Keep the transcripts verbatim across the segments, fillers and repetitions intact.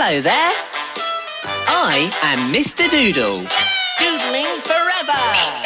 Hello there. I am Mister Doodle. Doodling forever. Mister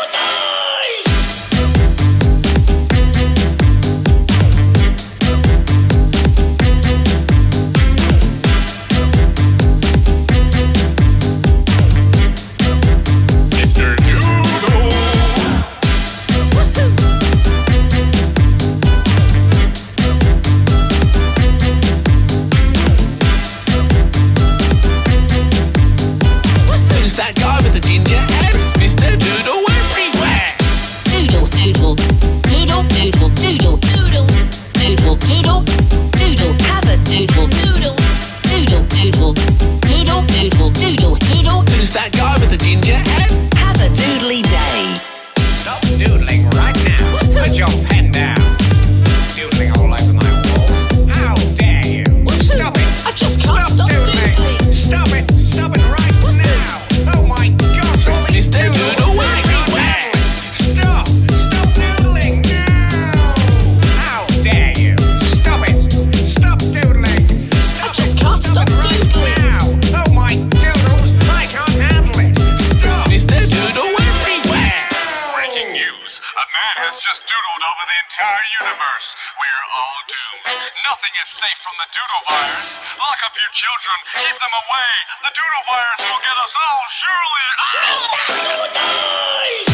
universe. We're all doomed. Nothing is safe from the doodle virus. Lock up your children. Keep them away. The doodle virus will get us all surely. Oh,